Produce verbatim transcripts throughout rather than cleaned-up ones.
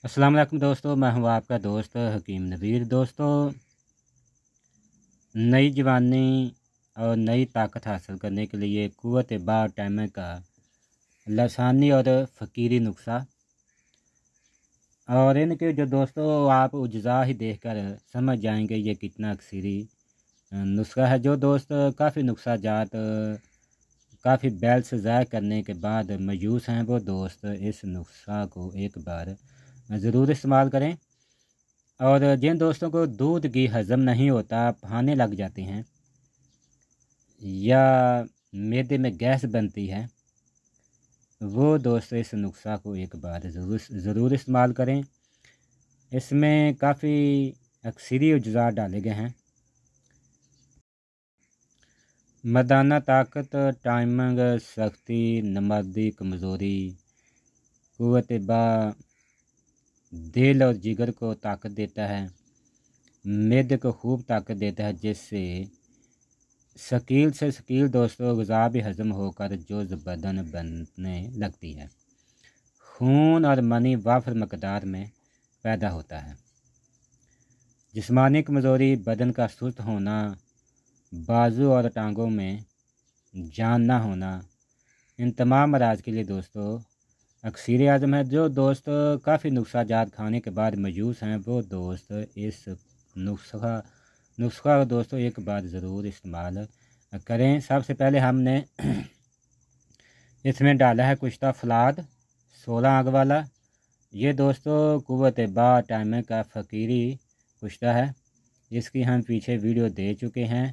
अस्सलाम वालेकुम दोस्तों, मैं हूं आपका दोस्त हकीम नवीर। दोस्तों, नई जवानी और नई ताकत हासिल करने के लिए कुव्वत बा टाइम का लसानी और फ़कीरी नुस्खा, और इनके जो दोस्तों आप उज्जा ही देखकर समझ जाएंगे ये कितना अक्सरी नुस्खा है। जो दोस्त काफ़ी नुस्खा जात काफ़ी बैल से ज़ाय करने के बाद मायूस हैं, वो दोस्त इस नुस्खा को एक बार ज़रूर इस्तेमाल करें। और जिन दोस्तों को दूध घी हज़म नहीं होता, पहाने लग जाते हैं या मैदे में गैस बनती है, वो दोस्त इस नुस्खा को एक बार ज़रूर ज़रूर इस्तेमाल करें। इसमें काफ़ी अक्सरी अज्जा डाले गए हैं। मर्दाना ताकत, टाइमिंग, सख्ती, नमर्दी, कमज़ोरी, कुव्वत बा दिल और जिगर को ताकत देता है, मैदे को खूब ताकत देता है, जिससे शकील से शकील दोस्तों ग़िज़ा भी हज़म होकर जोज़ बदन बनने लगती है। खून और मनी वाफर मकदार में पैदा होता है। जिस्मानी कमज़ोरी, बदन का सुस्त होना, बाजू और टांगों में जान ना होना, इन तमाम मराज के लिए दोस्तों अक्सर आज़म है। जो दोस्त काफ़ी नुस्खा जात खाने के बाद मायूस हैं, वो दोस्त इस नुस्खा नुस्खा दोस्तों एक बार ज़रूर इस्तेमाल करें। सबसे पहले हमने इसमें डाला है कुश्ता फलाद सोलह आग वाला। ये दोस्तों कुव्वत बा टाइम का फ़कीरी कुश्ता है, जिसकी हम पीछे वीडियो दे चुके हैं,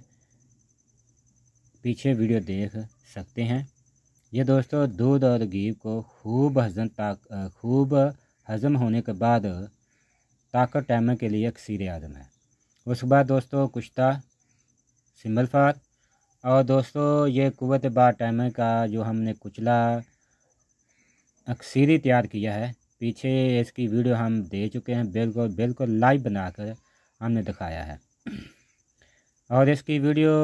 पीछे वीडियो देख सकते हैं। ये दोस्तों दूध और घी को खूब हजम ताक खूब हज़म होने के बाद ताकत टाइम के लिए अक्सर आज़म है। उसके बाद दोस्तों कुश्ता सिमल फार, और दोस्तों ये कुव्वत बा टाइम का जो हमने कुचला अक्सरी तैयार किया है, पीछे इसकी वीडियो हम दे चुके हैं, बिल्कुल बिल्कुल लाइव बनाकर हमने दिखाया है। और इसकी वीडियो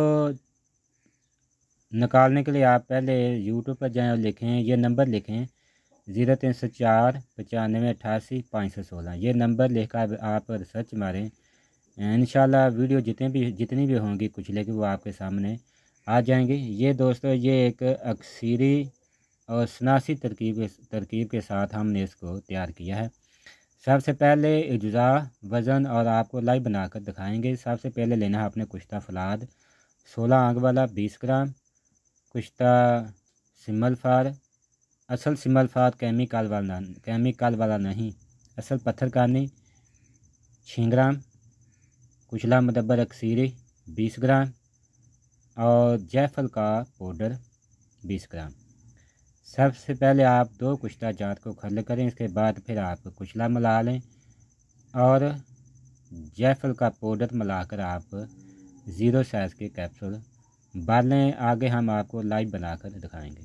निकालने के लिए आप पहले यूट्यूब पर जाएं और लिखें, ये नंबर लिखें ज़ीरो तीन सौ चार पचानवे अठासी पाँच सौ सोलह। ये नंबर लिखकर आप सर्च मारें, इंशाल्लाह वीडियो जितने भी जितनी भी होंगी कुचले की वो आपके सामने आ जाएंगे। ये दोस्तों ये एक अक्सरी और सनासी तरकीब तरकीब के साथ हमने इसको तैयार किया है। सबसे पहले अज्जा वज़न और आपको लाइव बनाकर दिखाएंगे। सबसे पहले लेना है आपने कुश्ता फलाद सोलह आग वाला बीस ग्राम, कुश्ता सिमल फार असल सिमल फार केमिकल वाला केमिकल वाला नहीं, असल पत्थर कानी छः ग्राम, कुचला मुदब्बर अक्सरी बीस ग्राम और जायफल का पाउडर बीस ग्राम। सबसे पहले आप दो कुश्ता जात को खल करें, इसके बाद फिर आप कुचला मिला लें और जायफल का पाउडर मिलाकर आप ज़ीरो साइज़ के कैप्सूल बालें। आगे हम आपको लाइव बनाकर दिखाएंगे।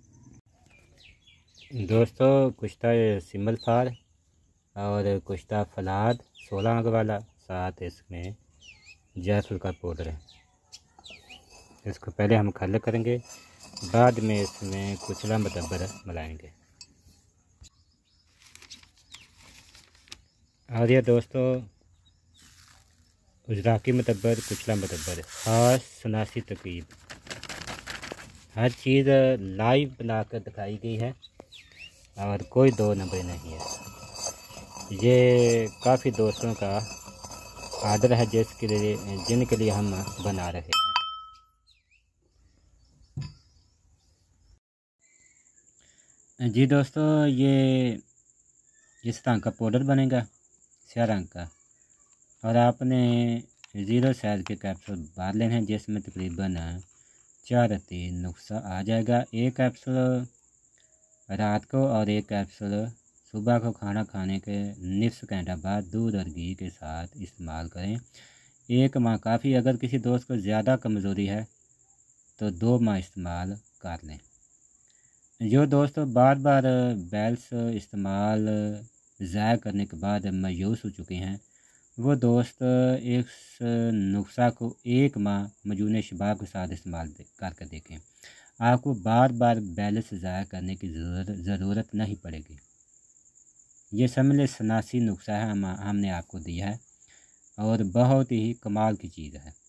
दोस्तों कुश्ता सिमल फार और कुश्ता फलाद सोलह आग वाला, साथ इसमें जायफल का पाउडर है। इसको पहले हम खल करेंगे, बाद में इसमें कुचला मुदब्बर मिलाएंगे। और ये दोस्तों उजराकी मुदब्बर कुचला मुदब्बर ख़ास सनासी तरकीब, हर चीज़ लाइव बनाकर दिखाई गई है और कोई दो नंबर नहीं है। ये काफ़ी दोस्तों का आर्डर है, जिसके लिए जिनके लिए हम बना रहे हैं। जी दोस्तों, ये इस रंग का पाउडर बनेगा, स्या रंग का, और आपने ज़ीरो साइज़ के कैप्सूल बार लेने हैं, जिसमें तकरीबन चार तीन नुस्खा आ जाएगा। एक कैप्सूल रात को और एक कैप्सूल सुबह को खाना खाने के निफ्स घंटा बाद दूध और घी के साथ इस्तेमाल करें। एक माह काफ़ी, अगर किसी दोस्त को ज़्यादा कमज़ोरी है तो दो माह इस्तेमाल कर लें। जो दोस्तों बार बार बैल्स इस्तेमाल ज़ाया करने के बाद मायूस हो चुके हैं, वो दोस्त इस नुस्खा को एक माह मजून शबाब के साथ इस्तेमाल करके देखें। आपको बार बार बैलेंस ज़ाया करने की ज़रूरत ज़रूरत नहीं पड़ेगी। ये समझ सनासी नुस्खा है, हम हमने आपको दिया है और बहुत ही कमाल की चीज़ है।